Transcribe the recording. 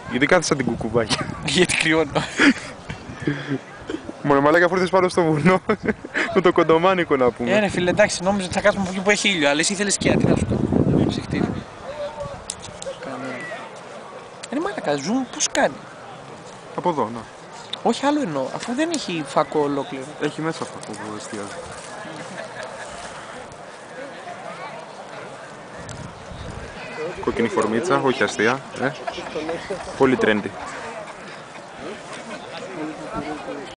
Γιατί κάθεσαι σαν την κουκουβάκια. Γιατί κρυώνω. Μόνο μαλάκα φορθείς πάνω στο βουνό. Με το κοντομάνικο να πούμε. Ρε φίλε, εντάξει, νόμιζα ότι θα κάτσουμε από εκεί που έχει ήλιο, αλλά εσύ ήθελες σκιά, τι να σου κάνω. Ψυχτήρι. Ρε μαλάκα, zoom πώς κάνει. Από εδώ, να. Όχι άλλο εννοώ, αφού δεν έχει φακό ολόκληρο. Έχει μέσα αυτό που εστιάζει. Κόκκινη φορμίτσα, όχι αστεία. Πολύ trendy.